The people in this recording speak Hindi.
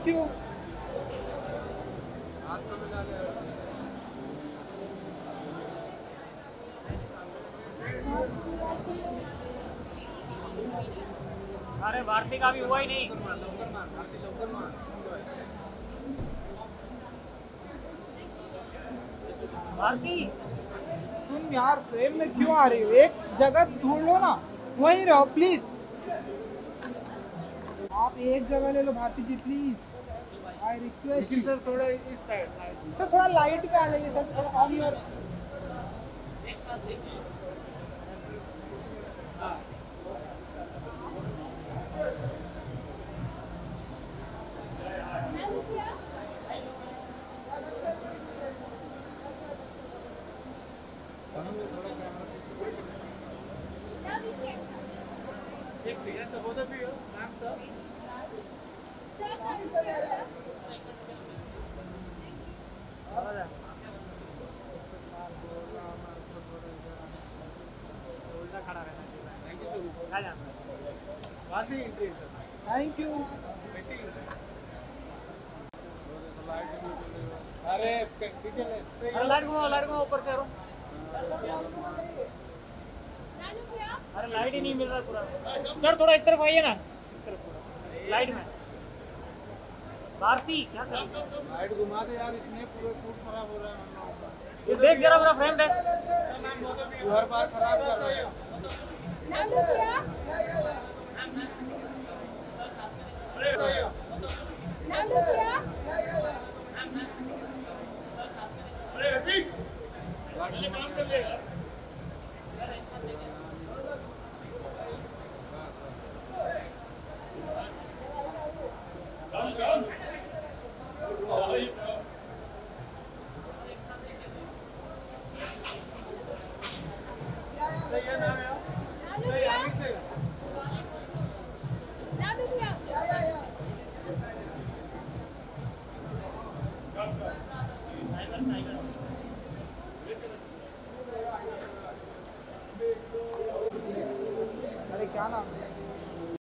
Thank you. अरे भारती का भी हुआ ही नहीं। भारती तुम यार फ्रेम में क्यों आ रही हो? एक जगह ढूंढ लो ना, वहीं रहो प्लीज। आप एक जगह ले लो Bharti ji please, I request. Sir थोड़ा इस साइड सर थोड़ा लाइट पे आ जाइए सर, थोड़ा ऑन योर। एक second sir, both of you ma'am sir. उल्टा खड़ा रहना चाहिए। Thank you. अरे लाइट घुमाओ ऊपर करो। अरे लाइट ही नहीं मिल रहा पूरा। सर थोड़ा इस तरफ आइए ना, इस तरफ थोड़ा लाइट में। भारती क्या कर रही है? लाइट घुमा दे यार, इसमें पूरा फूट खराब हो रहा है। ये देख जरा मेरा फ्रेम है। हर बार खराब कर रहा है। अरे क्या नाम है?